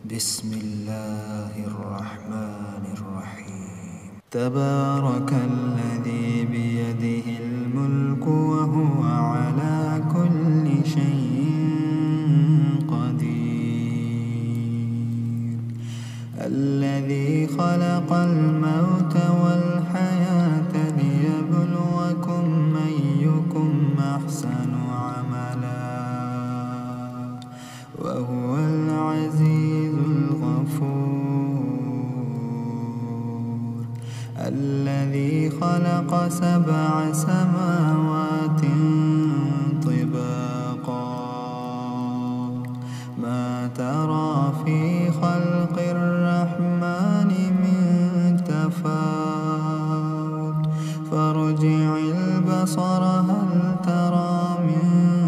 بسم الله الرحمن الرحيم. تبارك الذي بيده الملك وهو على كل شيء قدير. الذي خلق الموت والحياة ليبلوكم أيكم أحسن عملا وهو العزيز الغفور. الذي خلق 7 سماوات طباقا ما ترى في خلق الرحمن من تفاوت فارجع البصر هل ترى من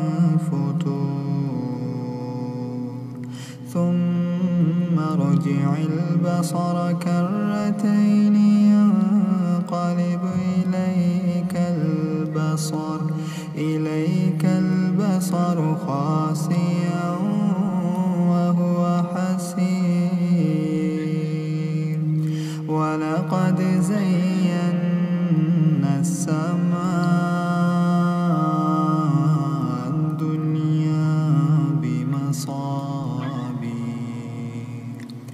فتور ثم ارجع البصر كرتين ينقلب إليك البصر خاسئا وهو حسير. ولقد زينا السماء الدنيا بمصابيح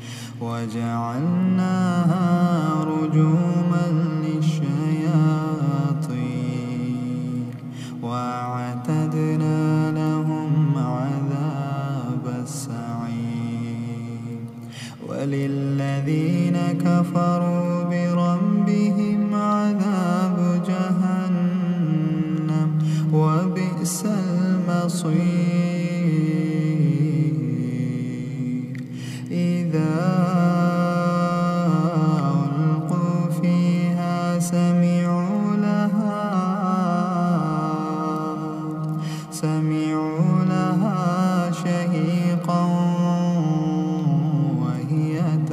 وجعلناها رجوما للشياطين وأعتدنا لهم عذاب السعير. وللذين كفروا بربهم عذاب جهنم وبئس المصير. إذا ألقوا فيها سمعوا لها شهيقا وهي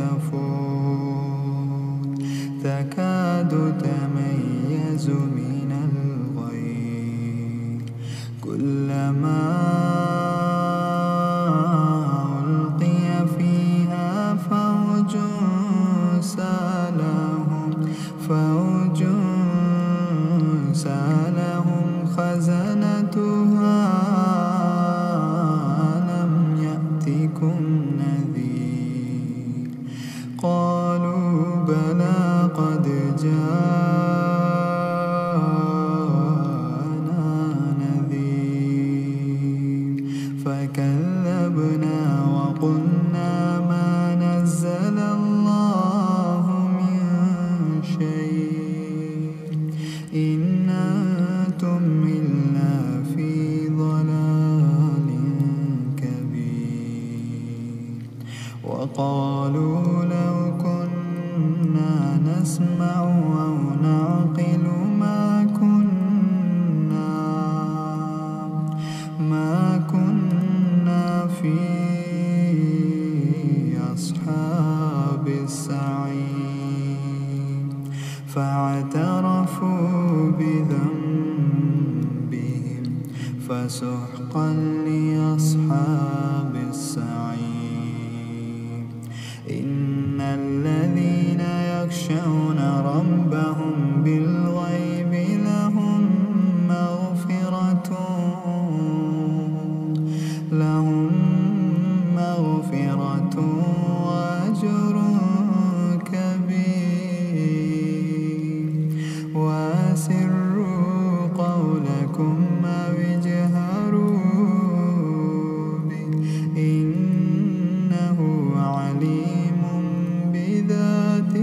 تفور تكاد تميز من الغيظ. كلما ألقي فيها فوج سألهم خزنتها ألم يأتكم نذير. قالوا بلى قد جاءنا نذير فكذبنا وقلنا ما نزل الله من شيء إن أنتم إلا في ضلال كبير. وقالوا لو كنا نسمع أو نعقل ما كنا في أصحاب السعير. فاعترفوا بذنبهم فسحقا لأصحاب السعير. إن الذين يخشون ربهم بالغيب لهم مغفرة وأجر كبير. وأسروا قولكم أو اجهروا به إنه عليم بذات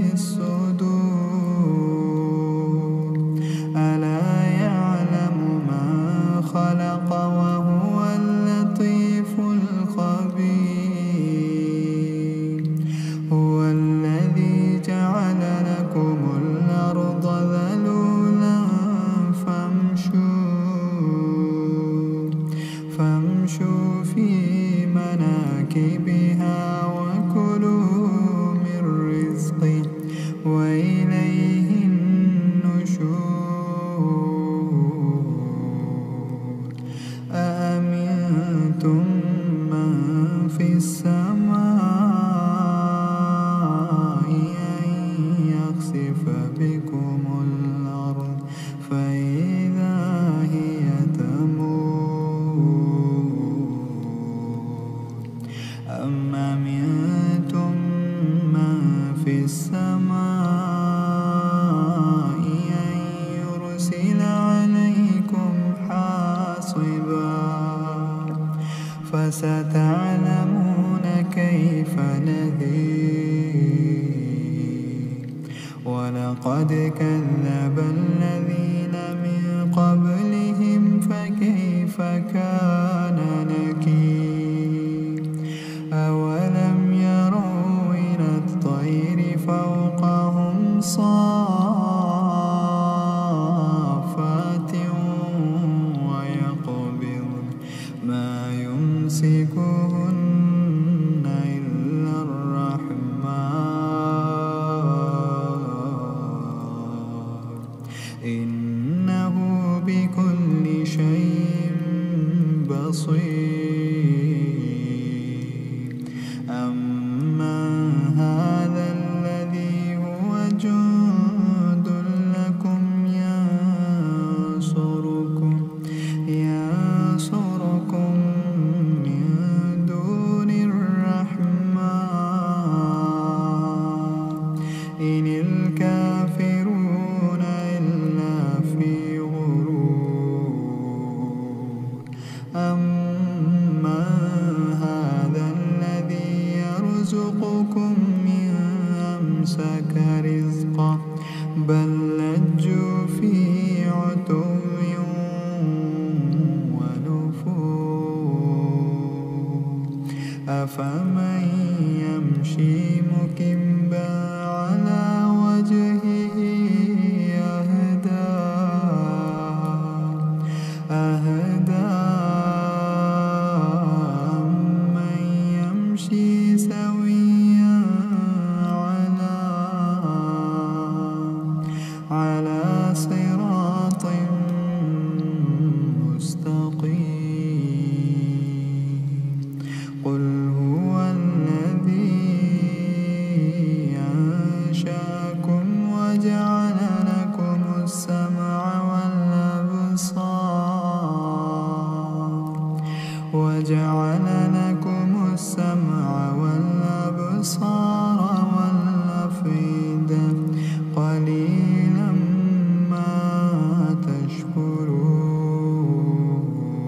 الصدور. ألا يعلم من خلق وهو اللطيف الخبير. هو الذي جعل لكم الأرض ذلولا فامشوا في مناكبها وكلوا من رزقه أأمنتم من في السماء أن يرسل عليكم حاصبا فستعلمون كيف نذير ولقد كذب الذين من قبلهم فكيف كان نكير أولم يروا إلى الطير فوقهم صافات ويقبض ما يمسكهن إلا الرحمن إنه بكل شيء بصير أمن هذا الذي هو جند لكم ينصركم من دون الرحمن إن الكافرون إلا في غرور أمن هذا الذي يرزقكم إن أمسك رزقه بل لجوا في عتو ونفور أفمن يمشي مكبا على وجهه أهدى أمن يمشي سويا على صراط مستقيم قل هو الذي أنشأكم وجعل لكم السمع والأبصار والأفئدة قليلا ما تشكرون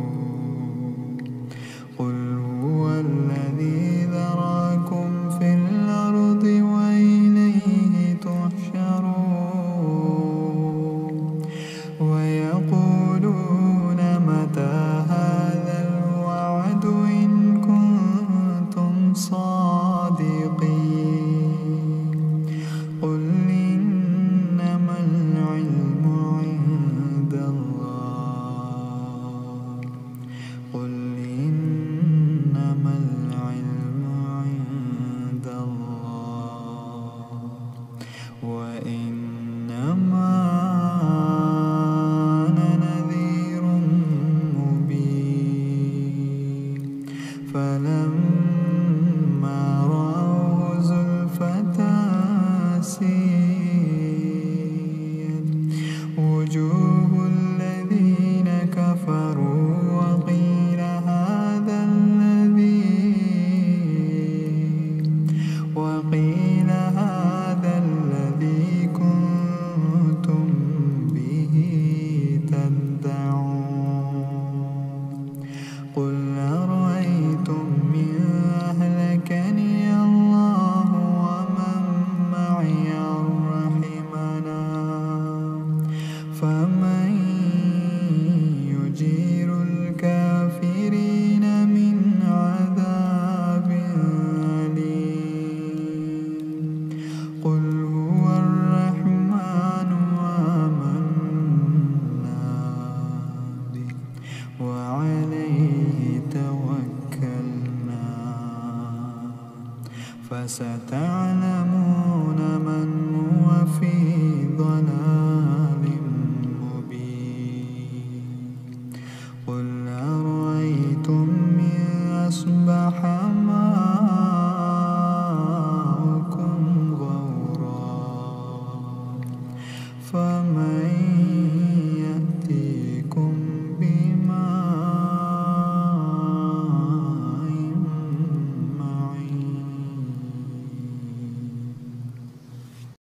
قل هو الذي ذراكم في الأرض وإليه تحشرون ويقولون متى هذا الوعد إن كنتم صادقين قل إنما العلم عند الله قل إنما العلم عند الله وإنما أنا نذير مبين فلما رأوه زلفة سيئت وجوه الذين كفروا وقيل هذا الذي كنتم به تدعون قل أرأيتم إن أهلكني الله ومن معي أو رحمنا فمن يجير الكافرين من عذاب أليم قل هو الرحمن آمنا به وعليه توكلنا فستعلمون من هو في ضلال مبين قل أرأيتم إن أصبح ماؤكم غورا فمن